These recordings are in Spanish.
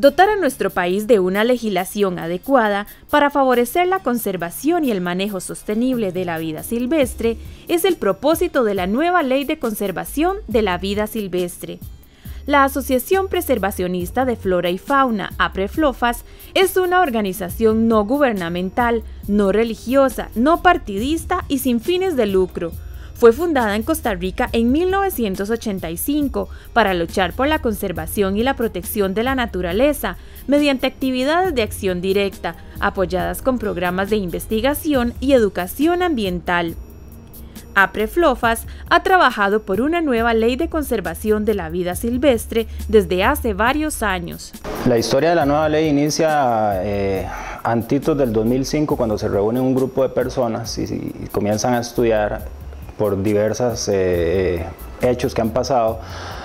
Dotar a nuestro país de una legislación adecuada para favorecer la conservación y el manejo sostenible de la vida silvestre es el propósito de la nueva Ley de Conservación de la Vida Silvestre. La Asociación Preservacionista de Flora y Fauna, APREFLOFAS, es una organización no gubernamental, no religiosa, no partidista y sin fines de lucro. Fue fundada en Costa Rica en 1985 para luchar por la conservación y la protección de la naturaleza mediante actividades de acción directa, apoyadas con programas de investigación y educación ambiental. APREFLOFAS ha trabajado por una nueva ley de conservación de la vida silvestre desde hace varios años. La historia de la nueva ley inicia antitos del 2005, cuando se reúne un grupo de personas y comienzan a estudiar por diversos hechos que han pasado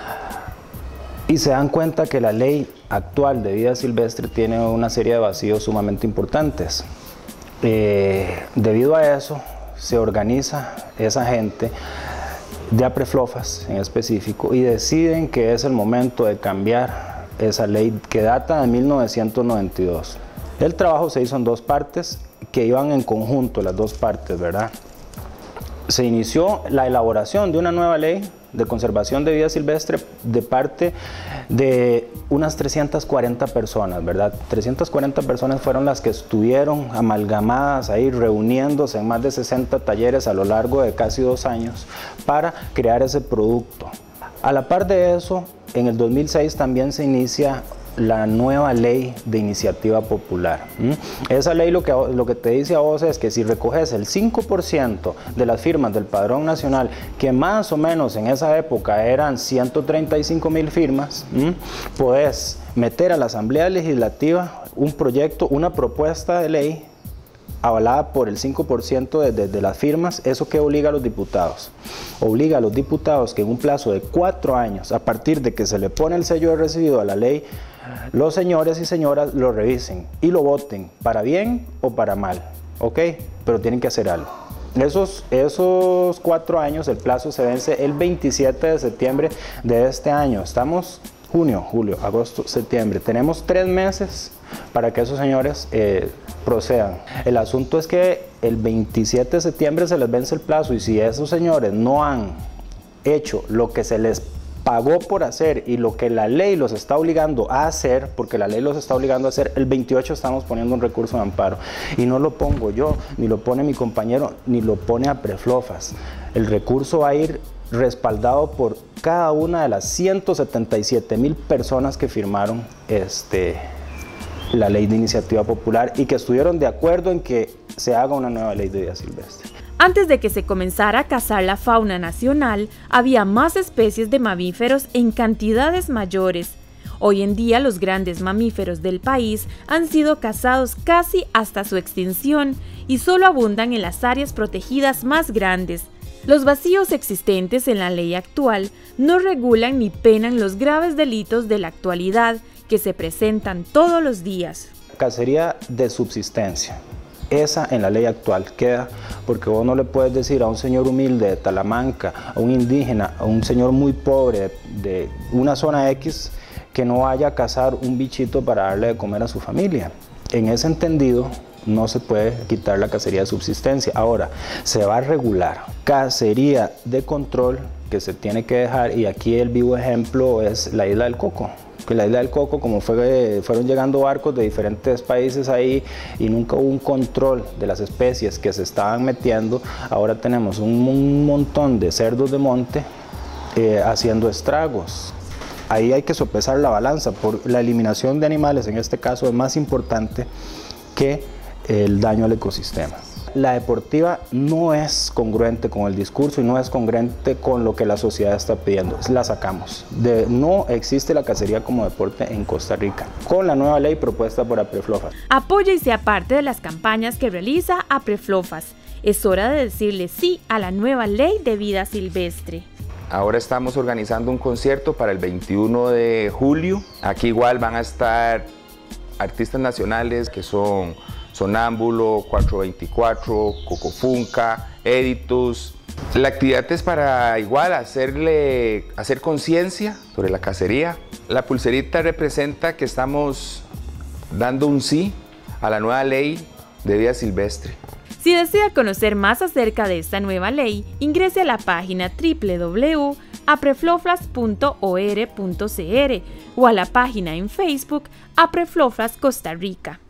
y se dan cuenta que la ley actual de vida silvestre tiene una serie de vacíos sumamente importantes. Debido a eso, se organiza esa gente de APREFLOFAS en específico y deciden que es el momento de cambiar esa ley que data de 1992. El trabajo se hizo en dos partes que iban en conjunto, las dos partes, ¿verdad? Se inició la elaboración de una nueva ley de conservación de vida silvestre de parte de unas 340 personas, ¿verdad? 340 personas fueron las que estuvieron amalgamadas ahí, reuniéndose en más de 60 talleres a lo largo de casi 2 años para crear ese producto. A la par de eso, en el 2006 también se inicia la nueva ley de iniciativa popular. Esa ley lo que te dice a vos es que si recoges el 5% de las firmas del Padrón Nacional, que más o menos en esa época eran 135,000 firmas, podés meter a la Asamblea Legislativa un proyecto, una propuesta de ley avalada por el 5% de las firmas. ¿Eso qué obliga a los diputados? Obliga a los diputados que en un plazo de 4 años, a partir de que se le pone el sello de recibido a la ley, los señores y señoras lo revisen y lo voten para bien o para mal, ¿ok? Pero tienen que hacer algo. Esos 4 años, el plazo se vence el 27 de septiembre de este año. Estamos junio, julio, agosto, septiembre. Tenemos 3 meses para que esos señores procedan. El asunto es que el 27 de septiembre se les vence el plazo y si esos señores no han hecho lo que se les pagó por hacer y lo que la ley los está obligando a hacer, porque la ley los está obligando a hacer, el 28 estamos poniendo un recurso de amparo. Y no lo pongo yo, ni lo pone mi compañero, ni lo pone APREFLOFAS. El recurso va a ir respaldado por cada una de las 177,000 personas que firmaron la ley de iniciativa popular y que estuvieron de acuerdo en que se haga una nueva ley de vida silvestre. Antes de que se comenzara a cazar la fauna nacional, había más especies de mamíferos en cantidades mayores. Hoy en día los grandes mamíferos del país han sido cazados casi hasta su extinción y solo abundan en las áreas protegidas más grandes. Los vacíos existentes en la ley actual no regulan ni penan los graves delitos de la actualidad que se presentan todos los días. Cacería de subsistencia. Esa en la ley actual queda, porque vos no le puedes decir a un señor humilde de Talamanca, a un indígena, a un señor muy pobre de una zona X, que no vaya a cazar un bichito para darle de comer a su familia. En ese entendido, no se puede quitar la cacería de subsistencia. Ahora, se va a regular cacería de control que se tiene que dejar, y aquí el vivo ejemplo es la Isla del Coco. Que la Isla del Coco, como fueron llegando barcos de diferentes países ahí y nunca hubo un control de las especies que se estaban metiendo, ahora tenemos un montón de cerdos de monte haciendo estragos. Ahí hay que sopesar la balanza, por la eliminación de animales en este caso es más importante que el daño al ecosistema. La deportiva no es congruente con el discurso y no es congruente con lo que la sociedad está pidiendo. La sacamos. No existe la cacería como deporte en Costa Rica, con la nueva ley propuesta por APREFLOFAS. Apoya y sea parte de las campañas que realiza APREFLOFAS. Es hora de decirle sí a la nueva ley de vida silvestre. Ahora estamos organizando un concierto para el 21 de julio. Aquí igual van a estar artistas nacionales que son Sonámbulo, 424, Coco Funka, Editus. La actividad es para igual hacer conciencia sobre la cacería. La pulserita representa que estamos dando un sí a la nueva ley de vida silvestre. Si desea conocer más acerca de esta nueva ley, ingrese a la página www.aprefloflas.or.cr o a la página en Facebook Aprefloflas Costa Rica.